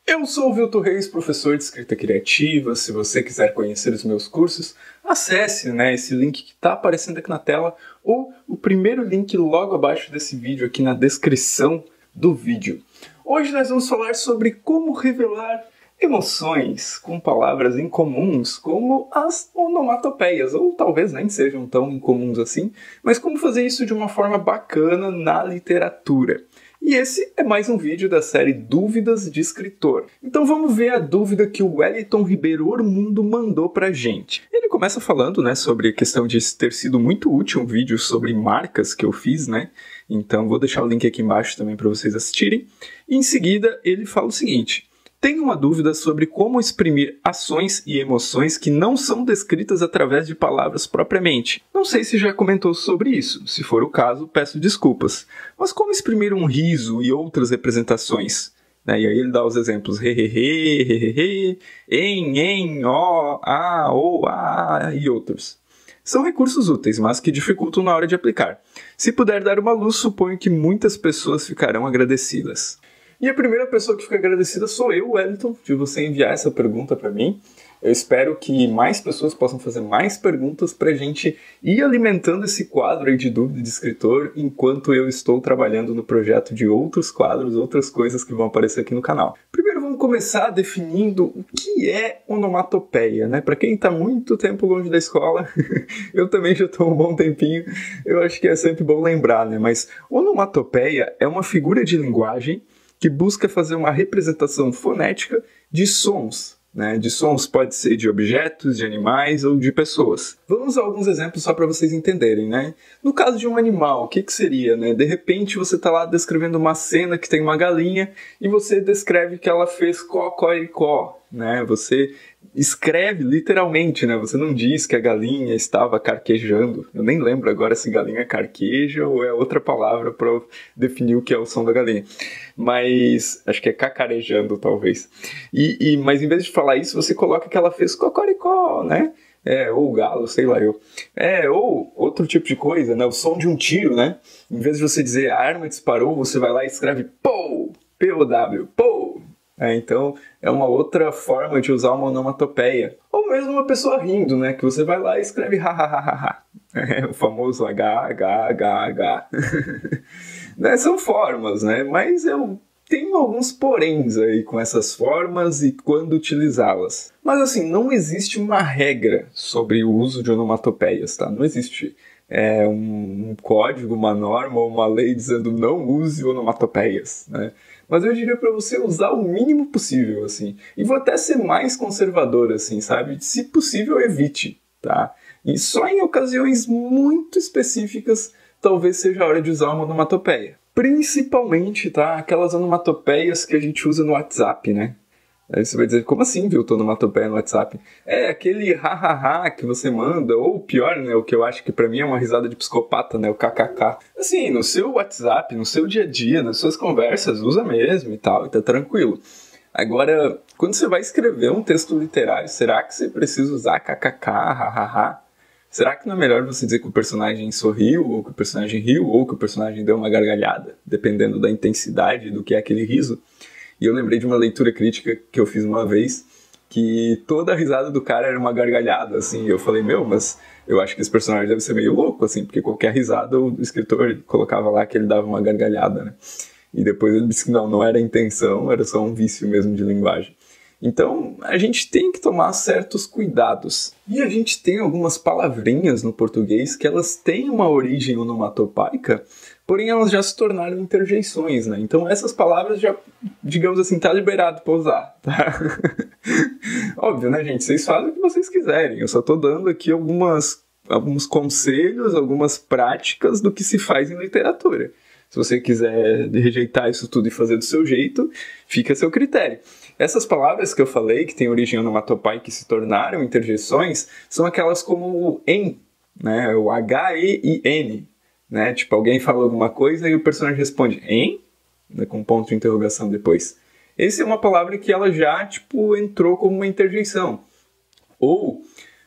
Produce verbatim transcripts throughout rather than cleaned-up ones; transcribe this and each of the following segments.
Eu sou o Vilton Reis, professor de escrita criativa. Se você quiser conhecer os meus cursos, acesse né, esse link que está aparecendo aqui na tela ou o primeiro link logo abaixo desse vídeo aqui na descrição do vídeo. Hoje nós vamos falar sobre como revelar emoções com palavras incomuns como as onomatopeias, ou talvez nem sejam tão incomuns assim, mas como fazer isso de uma forma bacana na literatura. E esse é mais um vídeo da série Dúvidas de Escritor. Então vamos ver a dúvida que o Wellington Ribeiro Ormundo mandou pra gente. Ele começa falando, né, sobre a questão de ter sido muito útil um vídeo sobre marcas que eu fiz, né? Então vou deixar o link aqui embaixo também para vocês assistirem. E em seguida ele fala o seguinte: tenho uma dúvida sobre como exprimir ações e emoções que não são descritas através de palavras propriamente. Não sei se já comentou sobre isso. Se for o caso, peço desculpas. Mas como exprimir um riso e outras representações? Né? E aí ele dá os exemplos hehehe, hehehe, em, em, ó, a, ou, a e outros. São recursos úteis, mas que dificultam na hora de aplicar. Se puder dar uma luz, suponho que muitas pessoas ficarão agradecidas. E a primeira pessoa que fica agradecida sou eu, Wellington, de você enviar essa pergunta para mim. Eu espero que mais pessoas possam fazer mais perguntas para a gente ir alimentando esse quadro aí de dúvida de escritor enquanto eu estou trabalhando no projeto de outros quadros, outras coisas que vão aparecer aqui no canal. Primeiro vamos começar definindo o que é onomatopeia, né? Para quem está muito tempo longe da escola, eu também já estou um bom tempinho, eu acho que é sempre bom lembrar, né? Mas onomatopeia é uma figura de linguagem que busca fazer uma representação fonética de sons, né? De sons pode ser de objetos, de animais ou de pessoas. Vamos a alguns exemplos só para vocês entenderem, né? No caso de um animal, o que, que seria, né? De repente você está lá descrevendo uma cena que tem uma galinha e você descreve que ela fez cocoricó, né? Você escreve literalmente, né? Você não diz que a galinha estava carquejando. Eu nem lembro agora se galinha carqueja ou é outra palavra para definir o que é o som da galinha. Mas acho que é cacarejando, talvez. E, e, mas em vez de falar isso, você coloca que ela fez cocoricó, né? É, ou galo, sei lá eu. É, ou outro tipo de coisa, né? O som de um tiro, né? Em vez de você dizer a arma disparou, você vai lá e escreve pou, P O W, pou. É, então, é uma outra forma de usar uma onomatopeia. Ou mesmo uma pessoa rindo, né? Que você vai lá e escreve ha, ha, ha, ha, ha. É o famoso H, H, H, H. Né? São formas, né? Mas eu tenho alguns poréns aí com essas formas e quando utilizá-las. Mas assim, não existe uma regra sobre o uso de onomatopeias, tá? Não existe é, um, um código, uma norma ou uma lei dizendo não use onomatopeias, né? Mas eu diria para você usar o mínimo possível, assim. E vou até ser mais conservador, assim, sabe? Se possível, evite, tá? E só em ocasiões muito específicas, talvez seja a hora de usar uma onomatopeia. Principalmente, tá? Aquelas onomatopeias que a gente usa no WhatsApp, né? Aí você vai dizer, como assim, viu, tô onomatopeia no WhatsApp? É aquele ha-ha-ha que você manda, ou pior, né, o que eu acho que pra mim é uma risada de psicopata, né, o kkk. Assim, no seu WhatsApp, no seu dia a dia, nas suas conversas, usa mesmo e tal, e tá tranquilo. Agora, quando você vai escrever um texto literário, será que você precisa usar kkk, ha-ha-ha? Será que não é melhor você dizer que o personagem sorriu, ou que o personagem riu, ou que o personagem deu uma gargalhada, dependendo da intensidade do que é aquele riso? E eu lembrei de uma leitura crítica que eu fiz uma vez, que toda a risada do cara era uma gargalhada, assim. E eu falei, meu, mas eu acho que esse personagem deve ser meio louco, assim, porque qualquer risada o escritor colocava lá que ele dava uma gargalhada, né? E depois ele disse que não, não era a intenção, era só um vício mesmo de linguagem. Então, a gente tem que tomar certos cuidados. E a gente tem algumas palavrinhas no português que elas têm uma origem onomatopaica, porém elas já se tornaram interjeições, né? Então essas palavras já, digamos assim, tá liberado para usar, tá? Óbvio, né, gente? Vocês fazem o que vocês quiserem. Eu só tô dando aqui algumas, alguns conselhos, algumas práticas do que se faz em literatura. Se você quiser rejeitar isso tudo e fazer do seu jeito, fica a seu critério. Essas palavras que eu falei, que têm origem onomatopai, que se tornaram interjeições, são aquelas como o em, né? O H E I N. Né? Tipo, alguém fala alguma coisa e o personagem responde em, né? Com um ponto de interrogação depois. Essa é uma palavra que ela já, tipo, entrou como uma interjeição. Ou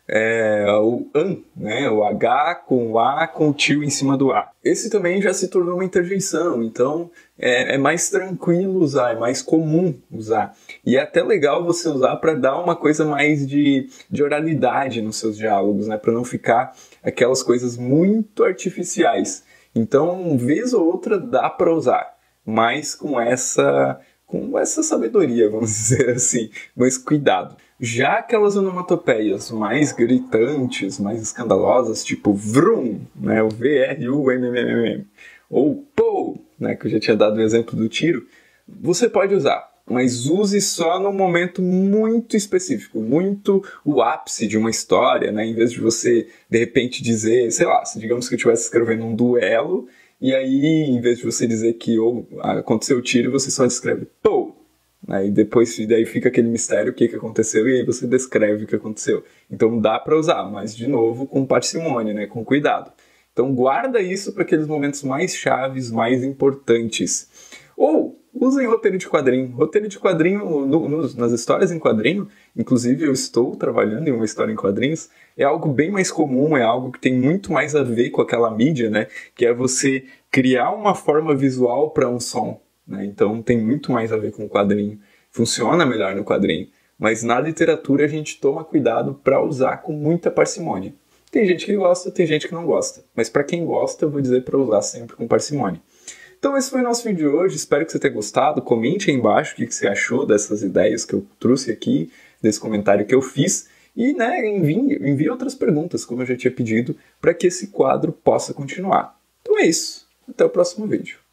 é, o an, né? O H com o A com o tio em cima do A. Esse também já se tornou uma interjeição, então é, é mais tranquilo usar, é mais comum usar. E é até legal você usar para dar uma coisa mais de, de oralidade nos seus diálogos, né? Para não ficar aquelas coisas muito artificiais. Então, vez ou outra dá para usar, mas com essa, com essa sabedoria, vamos dizer assim, mas cuidado. Já aquelas onomatopeias mais gritantes, mais escandalosas, tipo vrum, né, o V R U M M M M, ou pou, né, que eu já tinha dado o exemplo do tiro, você pode usar, mas use só num momento muito específico, muito o ápice de uma história, né, em vez de você, de repente, dizer, sei lá, se digamos que eu estivesse escrevendo um duelo, e aí, em vez de você dizer que oh, aconteceu o tiro, você só escreve pou. Aí depois daí fica aquele mistério, o que, que aconteceu, e aí você descreve o que aconteceu. Então dá para usar, mas de novo com parcimônia, né? Com cuidado. Então guarda isso para aqueles momentos mais chaves, mais importantes. Ou usem roteiro de quadrinho. Roteiro de quadrinho, no, no, nas histórias em quadrinho, inclusive eu estou trabalhando em uma história em quadrinhos, é algo bem mais comum, é algo que tem muito mais a ver com aquela mídia, né? Que é você criar uma forma visual para um som. Né? Então tem muito mais a ver com o quadrinho. Funciona melhor no quadrinho. Mas na literatura a gente toma cuidado para usar com muita parcimônia. Tem gente que gosta, tem gente que não gosta. Mas para quem gosta, eu vou dizer para usar sempre com parcimônia. Então esse foi o nosso vídeo de hoje. Espero que você tenha gostado. Comente aí embaixo o que você achou dessas ideias que eu trouxe aqui, desse comentário que eu fiz. E né, envie, envie outras perguntas, como eu já tinha pedido, para que esse quadro possa continuar. Então é isso. Até o próximo vídeo.